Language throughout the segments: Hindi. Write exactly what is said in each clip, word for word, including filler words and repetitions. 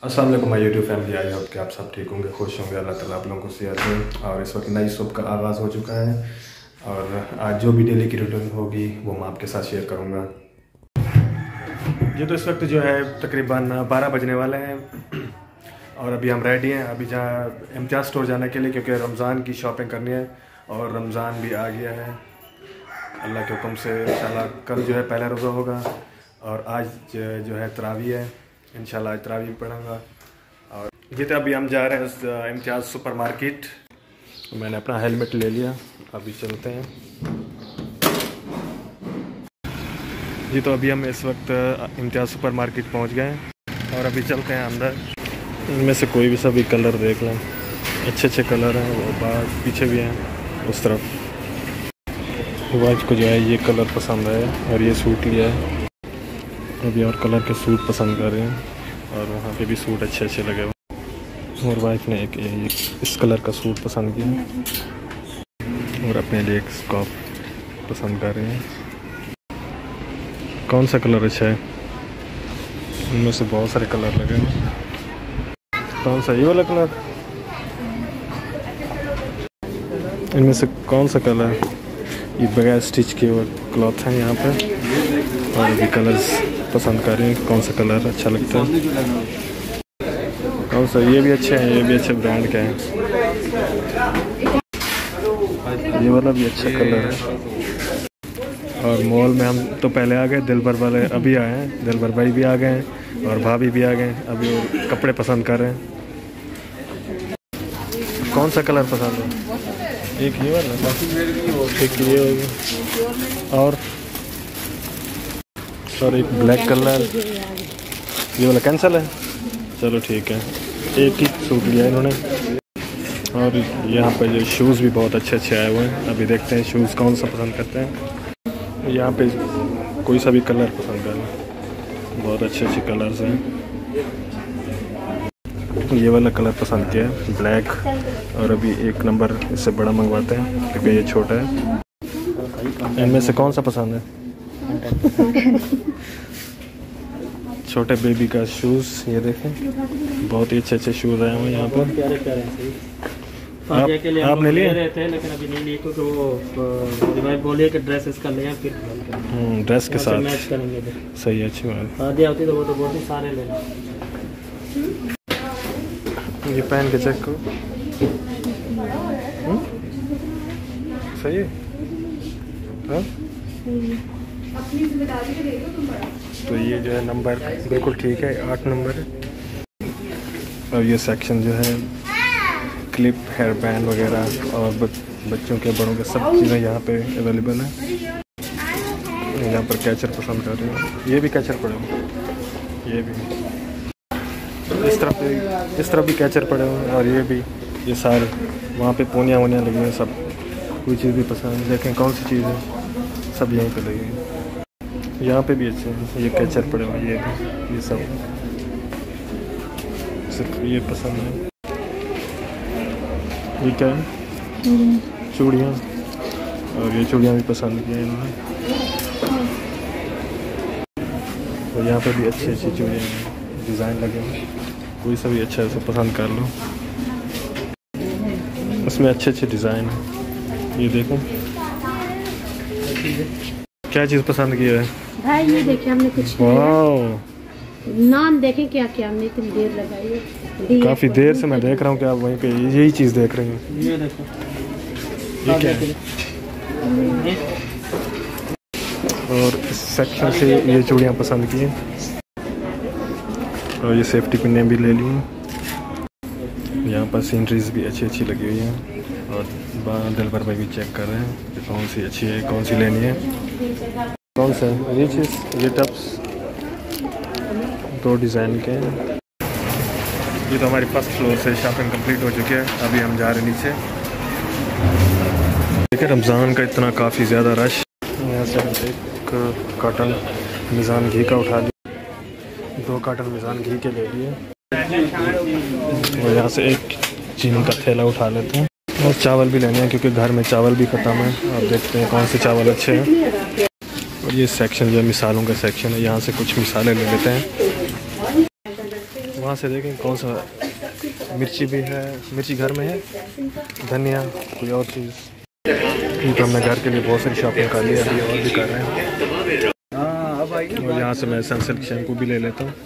अस्सलाम वालेकुम my YouTube family. I hope कि आप सब ठीक होंगे, खुश होंगे। अल्लाह ताला आप लोगों को सेहत दें। और इस वक्त नई सुबह का आगाज़ हो चुका है और आज जो भी डेली की रूटीन होगी वो मैं आपके साथ शेयर करूँगा। ये तो इस वक्त जो है तकरीबन बारह बजने वाले हैं और अभी हम रेडी हैं अभी जहाँ इम्तियाज़ स्टोर जाने के लिए, क्योंकि रमज़ान की शॉपिंग करनी है और रमज़ान भी आ गया है। अल्लाह के हुक्म से इंशाल्लाह कल जो है पहला रोज़ा होगा और आज जो है तरावी है। इंशाल्लाह आज तरावी पढ़ूँगा। और ये तो अभी हम जा रहे हैं इम्तियाज़ सुपर मार्केट। मैंने अपना हेलमेट ले लिया, अभी चलते हैं। जी तो अभी हम इस वक्त इम्तियाज़ सुपर मार्केट पहुंच गए हैं और अभी चलते हैं अंदर। इनमें से कोई भी सभी कलर देख लें, अच्छे अच्छे कलर हैं। वो बाहर पीछे भी हैं उस तरफ। वाइफ को जो है ये कलर पसंद है और ये सूट लिया है। अभी और कलर के सूट पसंद कर रहे हैं और वहाँ पे भी सूट अच्छे अच्छे लगे हुए। और वाइफ ने एक, एक इस कलर का सूट पसंद किया और अपने लिए एक स्कार्फ पसंद कर रहे हैं। कौन सा कलर अच्छा है? इनमें से बहुत सारे कलर लगे हैं। कौन सा? ये वाला कलर? इनमें से कौन सा कलर? ये बगैर स्टिच के हुए क्लॉथ हैं यहाँ पे और भी कलर्स पसंद कर रहे हैं। कौन सा कलर अच्छा लगता है? कौन सा? ये भी अच्छे हैं, ये भी अच्छे ब्रांड के हैं। ये वाला भी अच्छा कलर है। और मॉल में हम तो पहले आ गए, दिलबर वाले अभी आए हैं। दिलबर भाई भी आ गए हैं और भाभी भी आ गए हैं। अभी वो कपड़े पसंद कर रहे हैं। कौन सा कलर पसंद है? एक ये वाला, एक ये हो गया और और एक ब्लैक कलर। ये वाला कैंसिल है, चलो ठीक है। एक ही सूट लिया इन्होंने। और यहाँ पर जो शूज़ भी बहुत अच्छे अच्छे आए हुए हैं। अभी देखते हैं शूज़ कौन सा पसंद करते हैं। यहाँ पे कोई सा भी कलर पसंद करें, बहुत अच्छे अच्छे कलर्स हैं। ये वाला कलर पसंद किया है, ब्लैक। और अभी एक नंबर इससे बड़ा मंगवाते हैं क्योंकि ये छोटा है। इनमें से कौन सा पसंद है? छोटे बेबी का शूज़, ये देखें बहुत ही अच्छे अच्छे शूज़ आए हुए यहाँ पर। आप, आपने लिए रहे थे लेकिन अभी नहीं लिए क्योंकि वो भाई बोलिए कि ड्रेस इसका ले फिर ड्रेस के साथ मैच करेंगे। सही है, अच्छी बात। शादी होती तो वो तो बोलते सारे ले। ये पहन के चेक करो, सही है। हाँ? तो ये जो है नंबर बिल्कुल ठीक है, आठ नंबर है। और ये सेक्शन जो है क्लिप, हेयर बैंड वगैरह और बच्चों के बड़ों के सब चीज़ें यहाँ पे अवेलेबल हैं। यहाँ पर कैचर पसंद कर रहे हैं, ये भी कैचर पड़े हुए, ये भी इस तरफ भी, इस तरफ भी कैचर पड़े हुए हैं और ये भी, ये सारे वहाँ पे पोनियाँ वोनियाँ लगी हैं। सब कोई चीज़ भी पसंद, देखें कौन सी चीज़ है, सब यहीं पे लगी है। यहाँ पे भी अच्छे हैं, ये कैचर पड़े हुए, ये भी, ये सब सिर्फ ये पसंद है। ये क्या है? चूड़ियाँ, और ये चूड़ियाँ भी पसंद की हैं इन्होंने। और यहाँ पे भी अच्छी अच्छी चूड़ियाँ हैं, डिज़ाइन लगे हैं। कोई सा भी अच्छा से पसंद कर लो, इसमें अच्छे अच्छे डिज़ाइन हैं। ये देखो क्या चीज़ पसंद की है भाई? ये देखिए हमने कुछ वाह, नाम देखें क्या क्या हमने इतनी देर लगाई है। काफ़ी देर से मैं देख रहा हूँ कि आप वहीं पे यही चीज़ देख रही हैं। ये देखो, ये क्या है? और इस सेक्शन से ये चूड़ियाँ पसंद की हैं और ये सेफ्टी पिनें भी ले ली हैं। यहाँ पर सीनरीज भी अच्छी अच्छी लगी हुई हैं और दिलबर भाई भी चेक कर रहे हैं कि कौन सी अच्छी है, कौन सी लेनी है। कौन सा है ये चीज़? ये टप्स दो डिज़ाइन के हैं। ये तो हमारी फर्स्ट फ्लोर से शॉपिंग कंप्लीट हो चुकी है। अभी हम जा रहे हैं नीचे। देखिए रमज़ान का इतना काफ़ी ज़्यादा रश। यहाँ से हम एक कार्टन मिज़ान घी का उठा लिया, दो कार्टन मिज़ान घी के ले लिए और यहाँ से एक चीनी का थैला उठा लेते हैं। और चावल भी लेने हैं क्योंकि घर में चावल भी ख़त्म है। अब देखते हैं कौन से चावल अच्छे हैं। और ये सेक्शन जो है मिसालों का सेक्शन है, यहाँ से कुछ मिसालें ले लेते हैं। वहाँ से देखें कौन सा मिर्ची भी है, मिर्ची घर में है, धनिया, कोई और चीज़। तो हमने घर के लिए बहुत सारी शॉपिंग कर ली, अभी और भी कर रहे हैं। और यहाँ से मैं सनसिल्क शैम्पू भी ले लेता हूँ।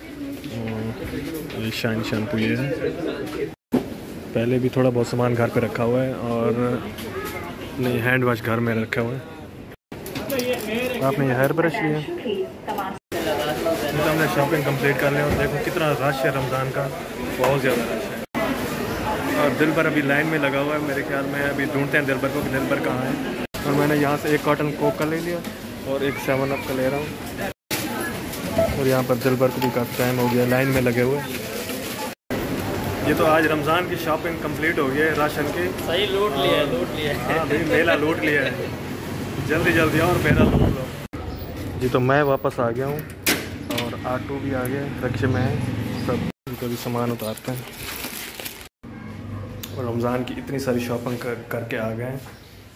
ये शाइन शैम्पू ये है। पहले भी थोड़ा बहुत सामान घर पे रखा हुआ है और नहीं हैंड वॉश घर में रखा हुआ है। आपने ये हेयर ब्रश लिया। तो हमने शॉपिंग कंप्लीट कर लिया और देखो कितना रश है रमज़ान का, बहुत ज़्यादा रश है। और दिल भर अभी लाइन में लगा हुआ है, मेरे ख्याल में अभी ढूंढते हैं दिल भर को कि दिल भर कहाँ है। और मैंने यहाँ से एक कॉटन कोक का ले लिया और एक सेवन अप का ले रहा हूँ। और यहाँ पर दिल भर को भी काफ़ी टाइम हो गया लाइन में लगे हुए। ये तो आज रमज़ान की शॉपिंग कंप्लीट हो गई है राशन की। सही लूट लिया लूट लिया हाँ भाई, मेला लूट लिया है। जल्दी जल्दी और मेला लूट लो जी। तो मैं वापस आ गया हूँ और ऑटो भी आ गया, रिक्शे में है सब। कभी सामान उतारते हैं और रमज़ान की इतनी सारी शॉपिंग कर करके आ गए हैं।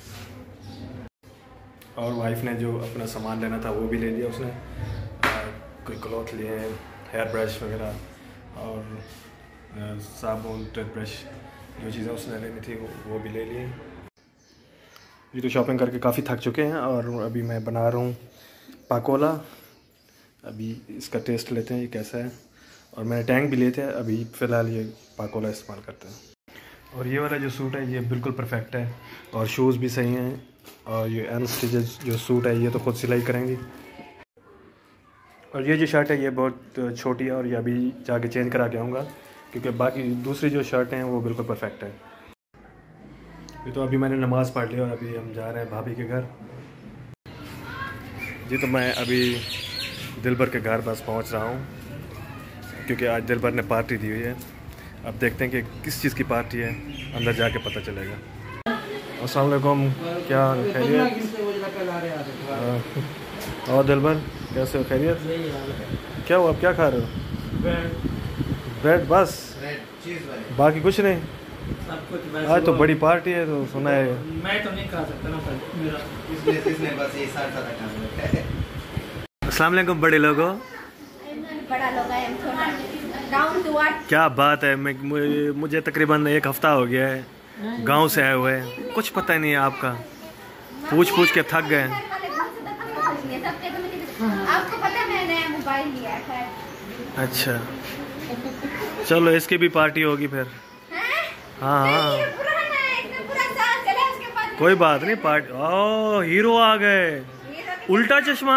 और वाइफ ने जो अपना सामान लेना था वो भी ले लिया उसने। आ, कोई क्लॉथ लिए, हेयर ब्रश वगैरह और साबुन, टूथब्रश, जो चीज़ें उसने लेनी थी वो वो भी ले लिए। ये तो शॉपिंग करके काफ़ी थक चुके हैं और अभी मैं बना रहा हूँ पाकोला। अभी इसका टेस्ट लेते हैं ये कैसा है। और मैंने टैंक भी लिए थे, अभी फ़िलहाल ये पाकोला इस्तेमाल करते हैं। और ये वाला जो सूट है ये बिल्कुल परफेक्ट है और शूज़ भी सही हैं। और ये अनस्टिचेड जो सूट है ये तो खुद सिलाई करेंगी। और ये जो शर्ट है ये बहुत छोटी है और ये अभी जाके चेंज करा के आऊँगा, क्योंकि बाकी दूसरी जो शर्ट हैं वो बिल्कुल परफेक्ट है। ये तो अभी मैंने नमाज़ पढ़ ली और अभी हम जा रहे हैं भाभी के घर जी। तो मैं अभी दिलबर के घर बस पहुंच रहा हूं, क्योंकि आज दिलबर ने पार्टी दी हुई है। अब देखते हैं कि किस चीज़ की पार्टी है, अंदर जाके पता चलेगा। अस्सलाम वालेकुम, क्या खैरियत? और दिलबर कैसे हो, खैरियत? क्या हुआ, आप क्या खा रहे हो? ब्रेड बस, बाकी कुछ नहीं? सब कुछ। आज तो बड़ी पार्टी है तो सुना है। मैं तो नहीं खा सकता ना मेरा। अस्सलाम वालेकुम बड़े लोगों। बड़ा लोग है, डाउन टू अर्थ। क्या बात है, मैं मुझे, मुझे तकरीबन एक हफ्ता हो गया है गांव से आए हुए, कुछ पता नहीं है आपका। पूछ पूछ के थक गए। आपको पता है मैं नया मोबाइल लिया है। अच्छा चलो इसकी भी पार्टी होगी फिर। हाँ हाँ कोई बात नहीं, पार्टी। ओ हीरो आ गए, उल्टा चश्मा,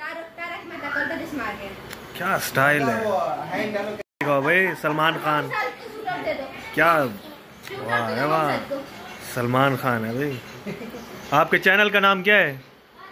क्या स्टाइल है भाई। सलमान खान, क्या वाह है वाह, सलमान खान है भाई। आपके चैनल का नाम क्या है?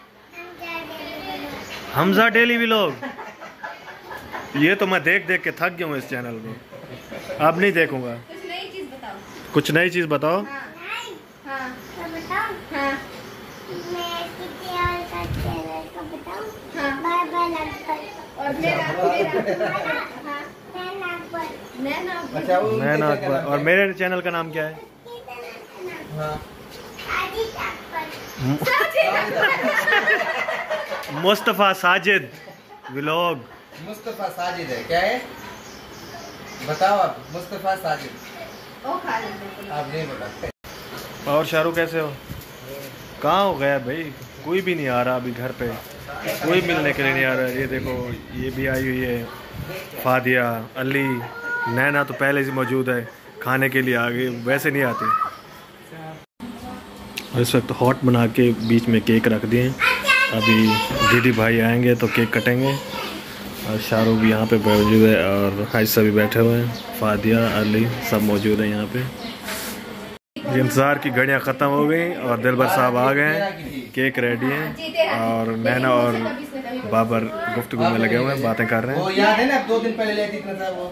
Hamza daily vlog. ये तो मैं देख देख के थक गया हूँ इस चैनल को, अब नहीं देखूंगा। कुछ नई चीज बताओ। कुछ नई चीज बताओ। हाँ, हाँ, तो बताओ। हाँ। मैं किसी और का चैनल का बताऊं? हाँ। Bye bye Nagpur. और मेरा मेरा हाँ, नैना अकबर। नैना अकबर। नैना अकबर। और मेरे चैनल का नाम क्या है? हाँ। मुस्तफ़ा साजिद व्लॉग। मुस्तफ़ा साजिद है, क्या है बताओ आप? मुस्तफ़ा साजिद। ओ खा लेते आप नहीं बताते। और शाहरुख कैसे हो? कहाँ हो गया भाई, कोई भी नहीं आ रहा अभी घर पे, कोई मिलने के लिए नहीं आ रहा। ये देखो ये भी आई हुई है, फादिया, अली, नैना तो पहले से मौजूद है, खाने के लिए आ गई, वैसे नहीं आती। इस वक्त हॉट बना के बीच में केक रख दिए। अभी दीदी भाई आएंगे तो केक कटेंगे। और शाहरुख भी यहाँ पे मौजूद है और हाइसा भी बैठे हुए हैं, फादिया, अली सब मौजूद है यहाँ पे। इंतज़ार की घड़ियाँ ख़त्म हो गई और दिलबर साहब आ गए हैं, केक रेडी है और नैना और बाबर गुफ्तगू में लगे हुए हैं, बातें कर रहे हैं। वो याद है ना दो दिन पहले लेती इतना वो।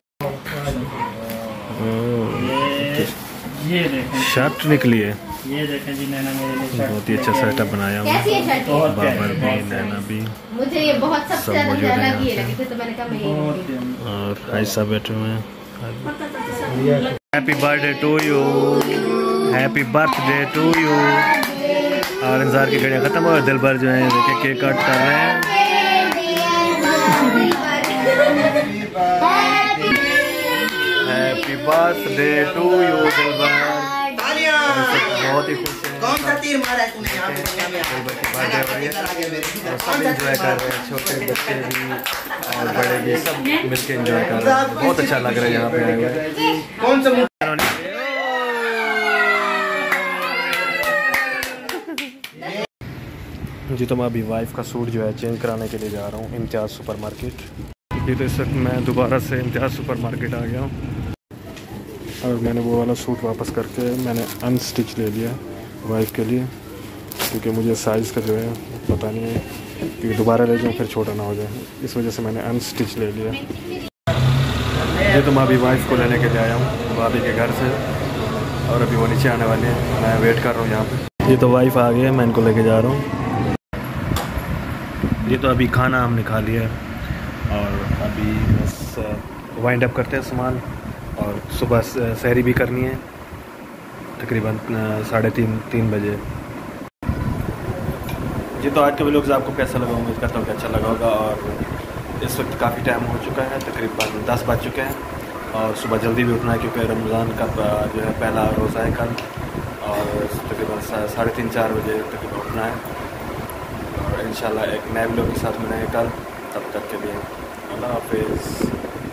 ये देखें शर्ट निकली है, ये देखें जी नैना मेरे लिए शर्ट बहुत ही अच्छा सेटअप बनाया हुआ कैसी है है। शर्ट? बाबर भी, नैना भी, मुझे ये बहुत सबसे सब ज्यादा मौजूद है अलग ही यहाँ लगी थी, तो मैंने कहा मैं ये लूंगी। और हाइसा बैठे हुए हैं। Happy birthday to you, happy birthday to you. और इंतजार की घड़ियाँ खत्म हो, दिलबर जो है देखिए केक कट कर रहे हैं। Happy birthday to you Dilbar. बहुत ही खुश है। कौन सा तीर मारा है तूने यहाँ पे दुनिया में? सब एंजॉय कर रहे हैं, छोटे बच्चे भी और बड़े भी, सब मिलके एंजॉय कर रहे हैं। बहुत अच्छा लग रहा है यहाँ पे आए हुए। कौन सा जी तो मैं अभी वाइफ का सूट जो है चेंज कराने के लिए जा रहा हूँ इम्तियाज़ सुपर मार्केट। जी तो इस वक्त मैं दोबारा से इम्तियाज़ सुपर मार्केट आ गया हूँ और मैंने वो वाला सूट वापस करके मैंने अनस्टिच ले लिया वाइफ के लिए, क्योंकि मुझे साइज़ का जो है पता नहीं है कि दोबारा ले जाऊँ फिर छोटा ना हो जाए, इस वजह से मैंने अनस्टिच ले लिया। ये तो मैं अभी वाइफ को लेने के लिए आया हूँ भाभी के घर से और अभी वो नीचे आने वाले हैं, मैं वेट कर रहा हूँ यहाँ पे। ये तो वाइफ आ गई है, मैं इनको लेके जा रहा हूँ। ये तो अभी खाना हमने खा लिया है और अभी बस वाइंड अप करते हैं सामान और सुबह सहरी भी करनी है तकरीबन साढ़े तीन तीन बजे। जी तो आज का व्लॉग आपको कैसा लगा, उम्मीद करता हूँ कि अच्छा लगा होगा। और इस वक्त काफ़ी टाइम हो चुका है, तकरीबन दस बज चुके हैं और सुबह जल्दी भी उठना है क्योंकि रमज़ान का जो है पहला रोज़ा है कल और तकरीबन साढ़े तीन चार बजे तकरीबन उठना है और इंशाल्लाह एक नए व्लॉग के साथ मिलेंगे कल। तब तक के लिए अल्लाह हाफिज़।